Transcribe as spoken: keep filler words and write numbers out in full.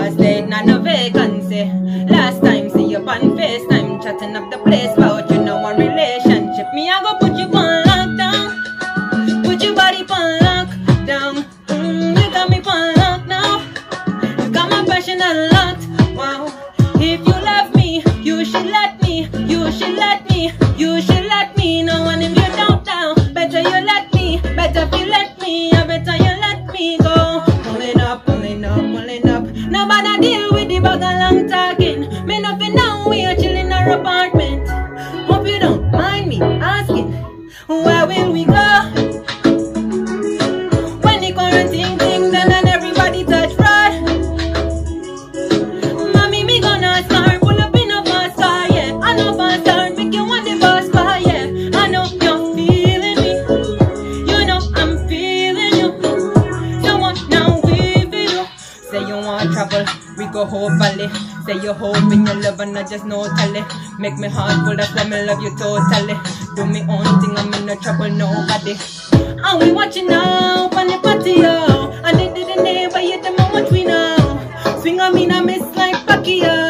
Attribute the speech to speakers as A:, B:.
A: Cause there's not no vacancy. Last time, see you on FaceTime, chatting up the place about you know one relationship. Me, I go put you on lockdown. Put your body on lockdown. Mm, you got me on lock now. You got my passion unlocked. Wow. If you love me, you should let me. You should let me. You should let me know. And if you don't now, better you let me. Better if you let me. I better you let me go. Pulling up, pulling up, pulling up. Nobody deal with the bag of long talking. Me nothing now, we are chilling in our apartment. Hope you don't mind me asking, where will we go? When the quarantine thing done and everybody touch right. Mommy, me gonna start, pull up in a fast car, yeah. I know fast start, make you want the fast car, yeah. I know you're feeling me, you know I'm feeling you. So what now we feel? Say you want travel, we go whole valley. Say you hope in your love and I just know tally. Make me heart full, that's why me love you totally. Do me own thing, I'm in no trouble, nobody. And we watching now, on the patio. And they didn't neighbor yet, them what we know. Swing on me, I miss like Pacquiao.